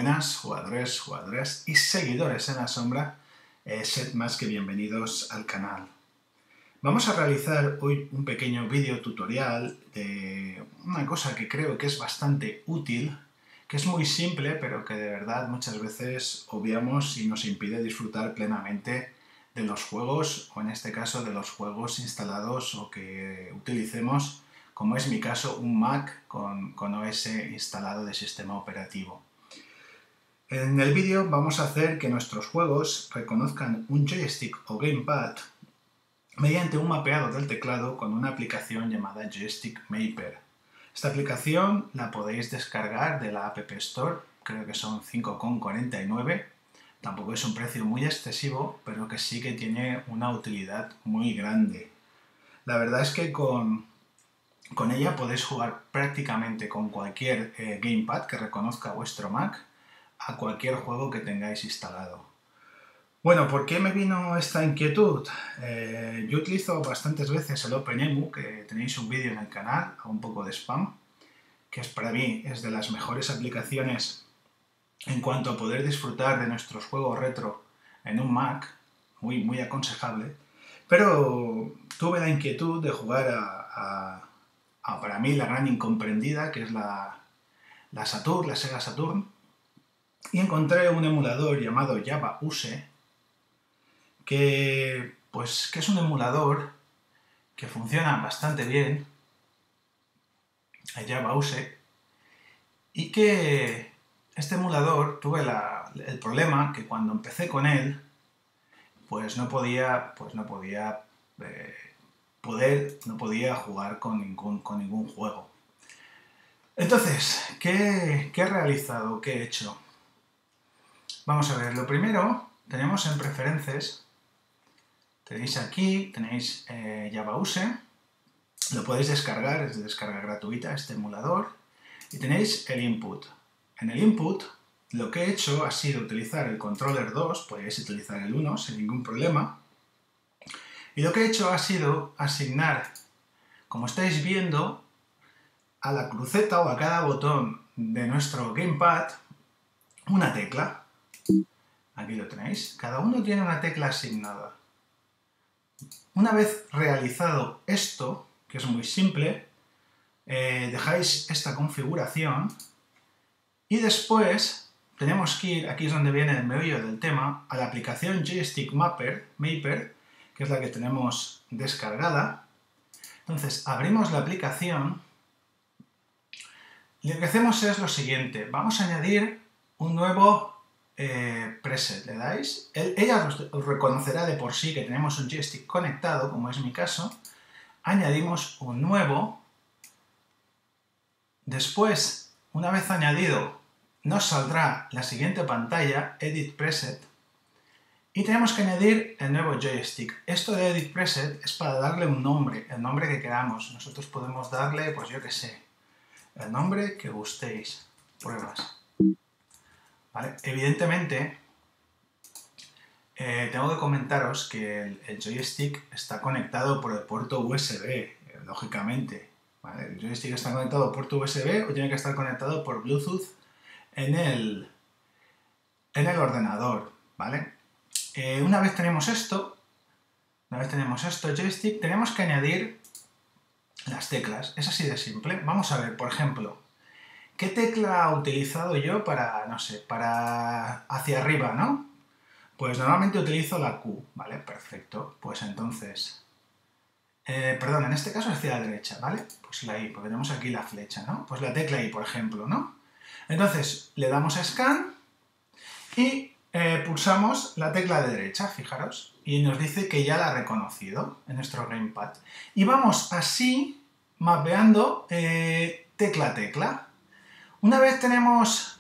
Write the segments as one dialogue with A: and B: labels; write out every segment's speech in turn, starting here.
A: Buenas jugadores, jugadoras y seguidores en la sombra, sed más que bienvenidos al canal. Vamos a realizar hoy un pequeño vídeo tutorial de una cosa que creo que es bastante útil, que es muy simple pero que de verdad muchas veces obviamos y nos impide disfrutar plenamente de los juegos, o en este caso de los juegos instalados o que utilicemos, como es mi caso, un Mac con OS instalado de sistema operativo. En el vídeo vamos a hacer que nuestros juegos reconozcan un joystick o gamepad mediante un mapeado del teclado con una aplicación llamada Joystick Mapper. Esta aplicación la podéis descargar de la App Store, creo que son 5,49. Tampoco es un precio muy excesivo, pero que sí que tiene una utilidad muy grande. La verdad es que con ella podéis jugar prácticamente con cualquier gamepad que reconozca vuestro Mac a cualquier juego que tengáis instalado. Bueno, ¿por qué me vino esta inquietud? Yo utilizo bastantes veces el OpenEMU, que tenéis un vídeo en el canal, hago un poco de spam, que para mí es de las mejores aplicaciones en cuanto a poder disfrutar de nuestros juegos retro en un Mac, muy aconsejable, pero tuve la inquietud de jugar a para mí la gran incomprendida, que es la Sega Saturn, y encontré un emulador llamado JavaUse, que es un emulador que funciona bastante bien, el JavaUse, y que este emulador tuve el problema que cuando empecé con él, no podía jugar con ningún juego. Entonces, ¿qué he realizado? ¿Qué he hecho? Vamos a ver, lo primero, tenemos en preferencias, tenéis aquí, tenéis JavaUse, lo podéis descargar, es de descarga gratuita este emulador, y tenéis el input. En el input, lo que he hecho ha sido utilizar el controller 2, podéis utilizar el 1 sin ningún problema, y lo que he hecho ha sido asignar, como estáis viendo, a la cruceta o a cada botón de nuestro gamepad una tecla. Aquí lo tenéis. Cada uno tiene una tecla asignada. Una vez realizado esto, que es muy simple, dejáis esta configuración y después tenemos que ir, aquí es donde viene el meollo del tema, a la aplicación Joystick Mapper, que es la que tenemos descargada. Entonces, abrimos la aplicación y lo que hacemos es lo siguiente. Vamos a añadir un nuevo preset, le dais. Ella os reconocerá de por sí que tenemos un joystick conectado, como es mi caso. Añadimos un nuevo. Después, una vez añadido, nos saldrá la siguiente pantalla, Edit Preset, y tenemos que añadir el nuevo joystick. Esto de Edit Preset es para darle un nombre, el nombre que queramos. Nosotros podemos darle, pues yo qué sé, el nombre que gustéis. Pruebas. ¿Vale? Evidentemente, tengo que comentaros que el joystick está conectado por el puerto USB, lógicamente. ¿Vale? El joystick está conectado por puerto USB o tiene que estar conectado por Bluetooth en el ordenador. ¿Vale? Una vez tenemos esto, joystick, tenemos que añadir las teclas. Es así de simple. Vamos a ver, por ejemplo, ¿qué tecla he utilizado yo para, no sé, para hacia arriba, ¿no? Pues normalmente utilizo la Q, ¿vale? Perfecto. Pues entonces, perdón, en este caso hacia la derecha, ¿vale? Pues la I, porque tenemos aquí la flecha, ¿no? Pues la tecla I, por ejemplo, ¿no? Entonces, le damos a Scan y pulsamos la tecla de derecha, fijaros, y nos dice que ya la ha reconocido en nuestro gamepad. Y vamos así, mapeando tecla a tecla. Una vez tenemos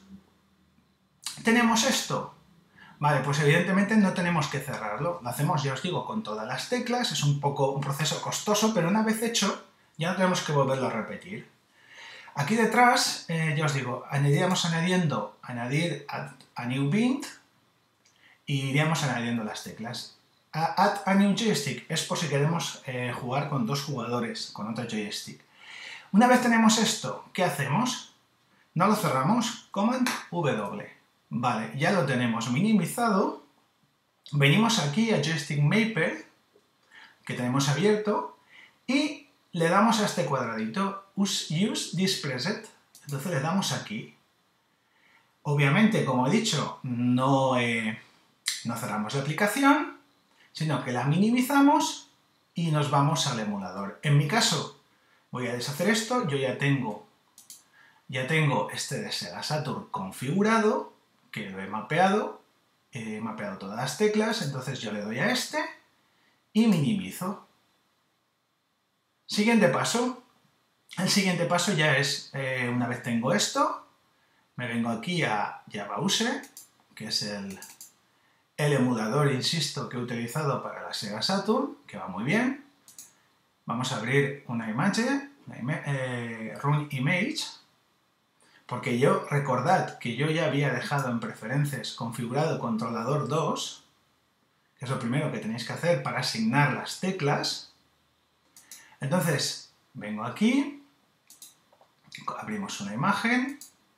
A: esto, vale, pues evidentemente no tenemos que cerrarlo. Lo hacemos, ya os digo, con todas las teclas. Es un proceso costoso, pero una vez hecho, ya no tenemos que volverlo a repetir. Aquí detrás, ya os digo, añadir a new bind y iríamos añadiendo las teclas. Add a new joystick es por si queremos jugar con dos jugadores, con otro joystick. Una vez tenemos esto, ¿qué hacemos? No lo cerramos, Command W. Vale, ya lo tenemos minimizado. Venimos aquí a Joystick Maper, que tenemos abierto, y le damos a este cuadradito, Use this preset. Entonces le damos aquí. Obviamente, como he dicho, no cerramos la aplicación, sino que la minimizamos y nos vamos al emulador. En mi caso, voy a deshacer esto. Yo ya tengo este de Sega Saturn configurado, que lo he mapeado todas las teclas, entonces yo le doy a este y minimizo. Siguiente paso. El siguiente paso ya es, una vez tengo esto, me vengo aquí a JavaUse, que es el emulador, insisto, que he utilizado para la Sega Saturn, que va muy bien. Vamos a abrir una imagen, Run Image, porque recordad que yo ya había dejado en preferencias configurado controlador 2, que es lo primero que tenéis que hacer para asignar las teclas. Entonces, vengo aquí, abrimos una imagen,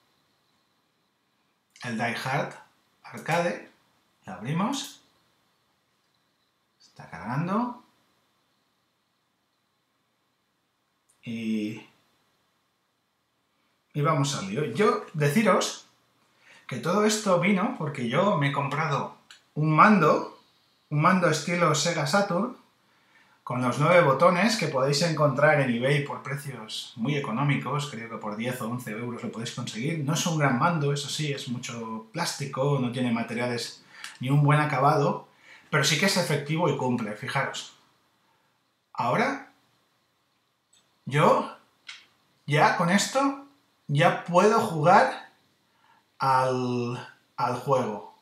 A: el Die Hard Arcade, la abrimos, está cargando, y vamos al lío. Yo deciros que todo esto vino porque yo me he comprado un mando estilo Sega Saturn, con los 9 botones que podéis encontrar en eBay por precios muy económicos, creo que por 10 o 11 euros lo podéis conseguir. No es un gran mando, eso sí, es mucho plástico, no tiene materiales ni un buen acabado, pero sí que es efectivo y cumple, fijaros. Ahora, yo ya con esto ya puedo jugar al juego.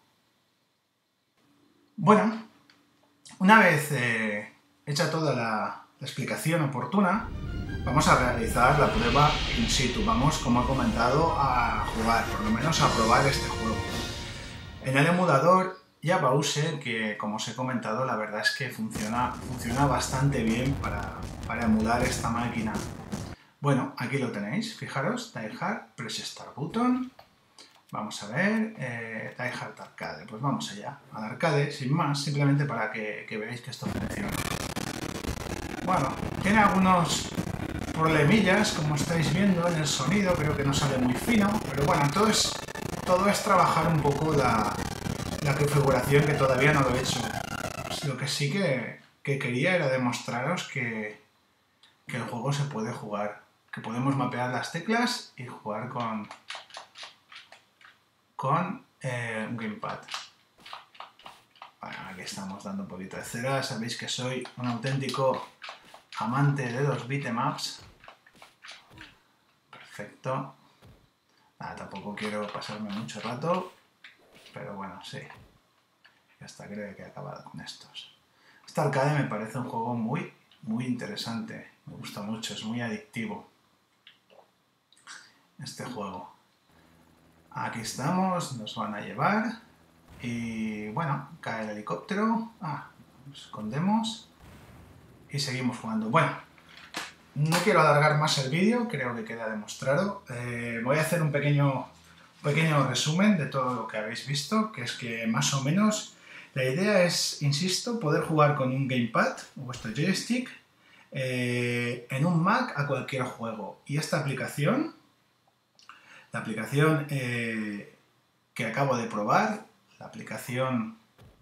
A: Bueno, una vez hecha toda la explicación oportuna, vamos a realizar la prueba in situ. Vamos, como he comentado, a jugar, por lo menos a probar este juego. En el emulador JavaUse, que como os he comentado, la verdad es que funciona bastante bien para emular esta máquina. Bueno, aquí lo tenéis, fijaros, Die Hard, Press Start Button. Vamos a ver, Die Hard Arcade. Pues vamos allá, al arcade, sin más, simplemente para que veáis que esto funciona. Bueno, tiene algunos problemillas, como estáis viendo en el sonido, creo que no sale muy fino, pero bueno, todo es trabajar un poco la configuración, que todavía no lo he hecho. Pues lo que sí que quería era demostraros que el juego se puede jugar, que podemos mapear las teclas y jugar con un gamepad. Bueno, aquí estamos dando un poquito de cera. Sabéis que soy un auténtico amante de los beatemaps. Perfecto. Nada, tampoco quiero pasarme mucho rato, pero bueno, sí. Ya está, creo que he acabado con estos. Este arcade me parece un juego muy interesante. Me gusta mucho, es muy adictivo este juego. Aquí estamos, nos van a llevar y bueno, cae el helicóptero, nos escondemos y seguimos jugando. Bueno, no quiero alargar más el vídeo, creo que queda demostrado. Voy a hacer un pequeño resumen de todo lo que habéis visto, que es que más o menos la idea es, insisto, poder jugar con un gamepad o vuestro joystick en un Mac a cualquier juego. Y esta aplicación, la aplicación que acabo de probar, la aplicación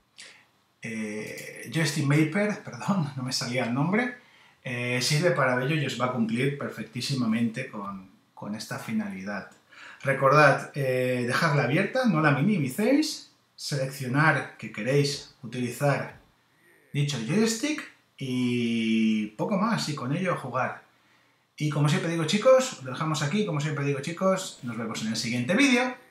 A: Joystick Maper, perdón, no me salía el nombre, sirve para ello y os va a cumplir perfectísimamente con esta finalidad. Recordad, dejarla abierta, no la minimicéis, seleccionar que queréis utilizar dicho joystick y poco más, y con ello jugar. Y como siempre digo, chicos, lo dejamos aquí. Como siempre digo, chicos, nos vemos en el siguiente vídeo.